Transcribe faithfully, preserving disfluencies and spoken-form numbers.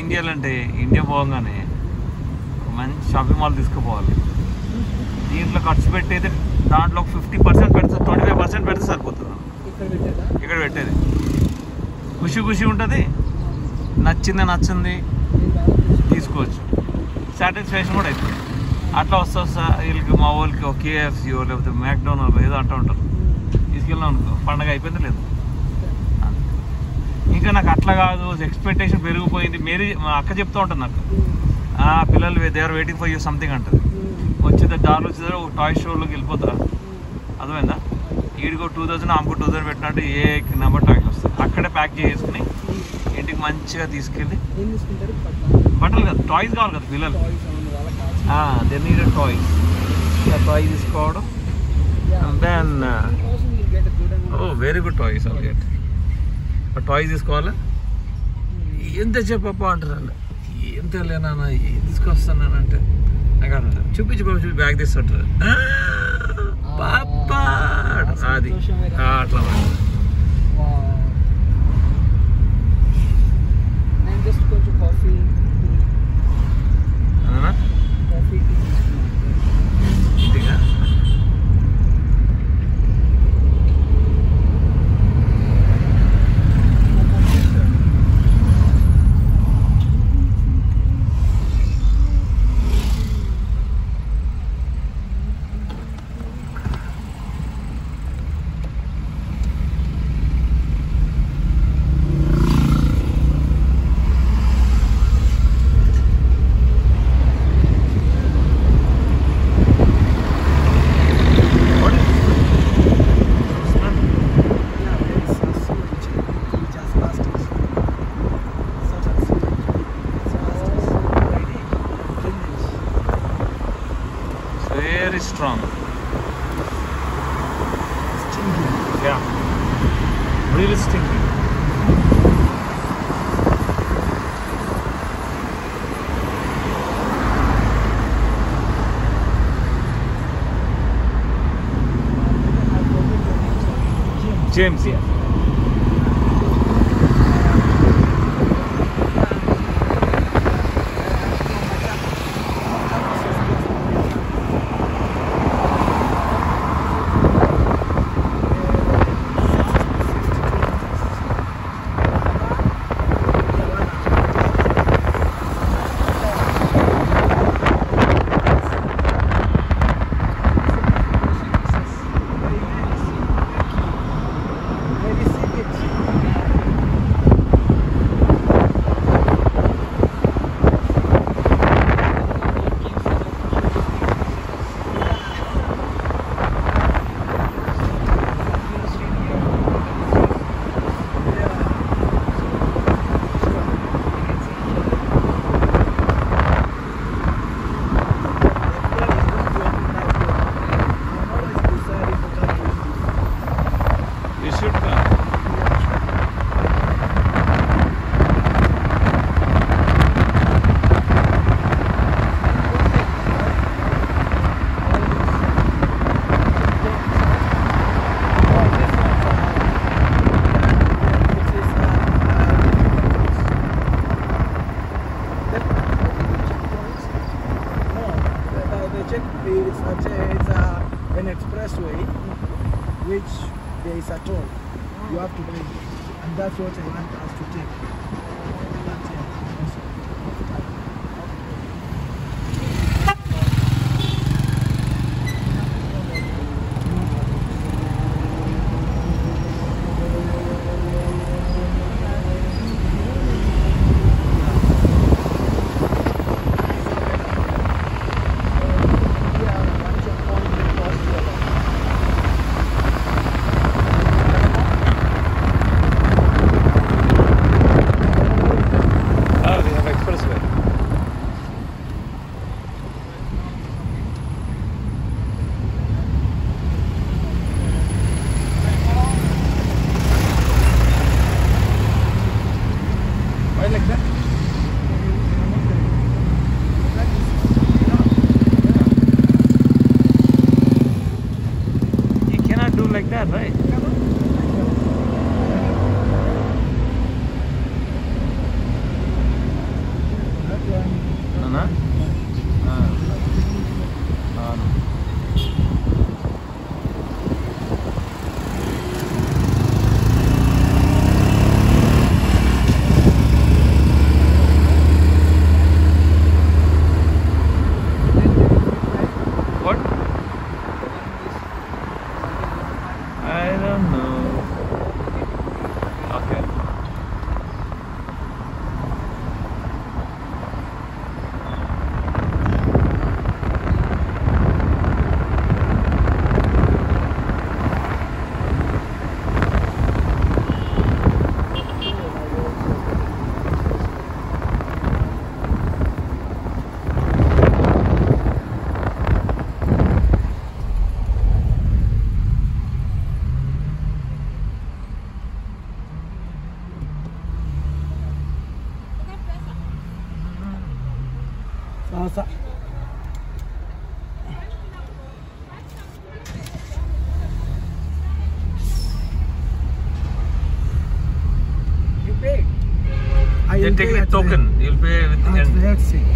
ఏం చేయాలంటే ఇండియా పోగానే మంచి షాపింగ్ మాల్ తీసుకుపోవాలి. దీంట్లో ఖర్చు పెట్టేది దాంట్లో ఒక ఫిఫ్టీ పర్సెంట్ పెడితే ట్వంటీ ఫైవ్ పర్సెంట్ పెడితే సరిపోతుంది. ఇక్కడ పెట్టేది ఖుషి ఖుషి ఉంటుంది, నచ్చింది నచ్చింది తీసుకోవచ్చు, సాటిస్ఫాక్షన్ కూడా అవుతుంది. అట్లా వస్తా వస్తా వీళ్ళకి మా వాళ్ళకి ఒక కేఎఫ్సీఓ లేకపోతే మ్యాక్డోనల్డ్ ఏదో అంటూ ఉంటారు, తీసుకెళ్ళాం అనుకో పండగ అయిపోయింది లేదు. ఇంకా నాకు అట్లా కాదు, ఎక్స్పెక్టేషన్ పెరిగిపోయింది. మేరీ మా అక్క చెప్తూ ఉంటుంది నాకు, పిల్లలు they are waiting for you something అంటుంది. వచ్చేది దారిలో వచ్చేదారు ఒక టాయ్ షోలోకి వెళ్ళిపోతారా, అర్థమైందా? ఈడికో టూ థౌసండ్ ఆమెకు టూ థౌసండ్ పెట్టినట్టు ఏ నెంబర్ టాయ్స్ వస్తాయి. అక్కడే ప్యాక్ చేసుకుని ఇంటికి మంచిగా తీసుకెళ్ళి, బట్టలు కదా టాయ్స్ కావాలి కదా పిల్లలు, దే నీడెడ్ టాయ్స్, టాయ్ తీసుకోవడం. Then oh very good toys all get toys తీసుకోవాలా. ఏం తెచ్చాపప్ప అంటారండి, ఏం తెలియనా ఏం తీసుకొస్తానంటే నాకు అంటారు చూపించి బాబు చూపి బ్యాగ్ తీస్తుంటారు పాపా అది అట్లా ఇంటిగా. Very strong. Stinky. Yeah. Really stinky. James, yeah. It's, a, it's a, an expressway which there is a toll. You have to pay, and that's what I want us to take. That's it. అవునా ఆ. అవును What? I don't know. Okay. Sasa. You pay. I They're will taking pay a at token. the, You'll pay with the at end. the exit.